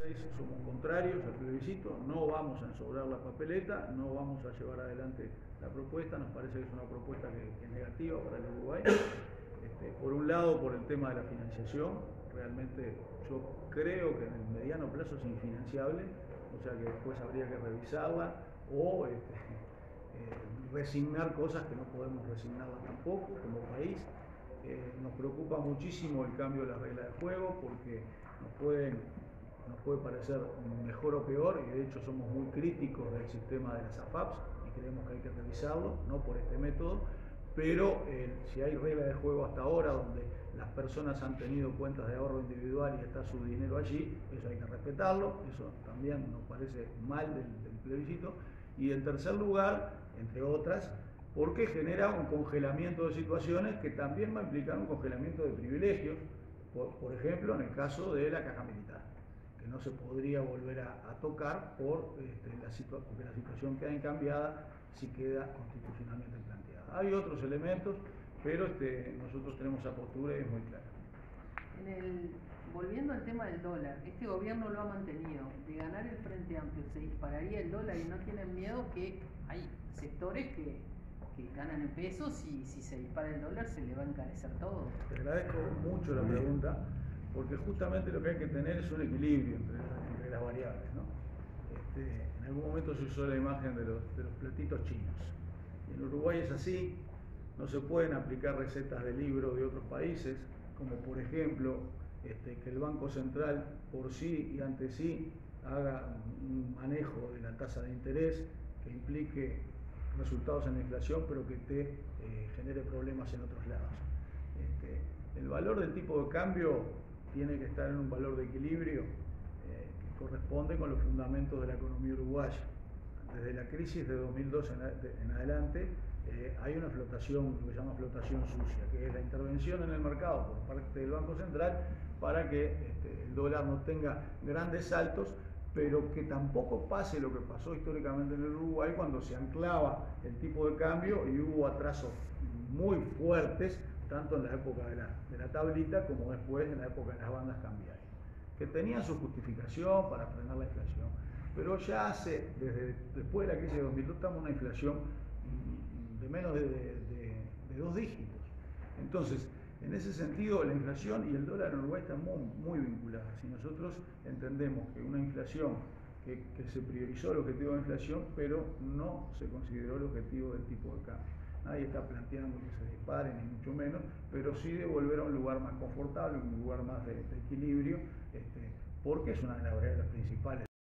somos contrarios al plebiscito, no vamos a ensobrar la papeleta, no vamos a llevar adelante la propuesta, nos parece que es una propuesta que es negativa para el Uruguay. Por un lado, por el tema de la financiación, realmente yo creo que en el mediano plazo es infinanciable, o sea que después habría que revisarla o resignar cosas que no podemos resignarlas tampoco como país. Nos preocupa muchísimo el cambio de las reglas de juego porque nos puede parecer mejor o peor, y de hecho somos muy críticos del sistema de las AFAPs y creemos que hay que revisarlo, no por este método, pero si hay reglas de juego hasta ahora donde las personas han tenido cuentas de ahorro individual y está su dinero allí, eso hay que respetarlo, eso también nos parece mal del plebiscito. Y en tercer lugar, entre otras, porque genera un congelamiento de situaciones que también va a implicar un congelamiento de privilegios, por ejemplo, en el caso de la caja militar, que no se podría volver a tocar porque la situación queda incambiada si queda constitucionalmente planteada. Hay otros elementos, pero nosotros tenemos esa postura y es muy clara. Volviendo al tema del dólar, este gobierno lo ha mantenido. De ganar el Frente Amplio, se dispararía el dólar y no tienen miedo que hay sectores que ganan en pesos y si se dispara el dólar se le va a encarecer todo. Te agradezco mucho la pregunta, porque justamente lo que hay que tener es un equilibrio entre las variables, ¿no? En algún momento se usó la imagen de los platitos chinos. En Uruguay es así, no se pueden aplicar recetas de libro de otros países, como por ejemplo que el Banco Central por sí y ante sí haga un manejo de la tasa de interés que implique resultados en la inflación, pero que te genere problemas en otros lados. El valor del tipo de cambio tiene que estar en un valor de equilibrio que corresponde con los fundamentos de la economía uruguaya. Desde la crisis de 2002 en adelante hay una flotación, lo que se llama flotación sucia, que es la intervención en el mercado por parte del Banco Central para que el dólar no tenga grandes saltos, pero que tampoco pase lo que pasó históricamente en el Uruguay cuando se anclaba el tipo de cambio y hubo atrasos muy fuertes, tanto en la época de la tablita como después en la época de las bandas cambiarias, que tenían su justificación para frenar la inflación. Pero ya después de la crisis de 2002 estamos en una inflación de menos de 2 dígitos. Entonces, en ese sentido, la inflación y el dólar en Uruguay están muy vinculadas. Y nosotros entendemos que una inflación, que se priorizó el objetivo de inflación, pero no se consideró el objetivo del tipo de cambio. Nadie está planteando que se dispare, ni mucho menos, pero sí de volver a un lugar más confortable, un lugar más de equilibrio, porque es una de las variables principales.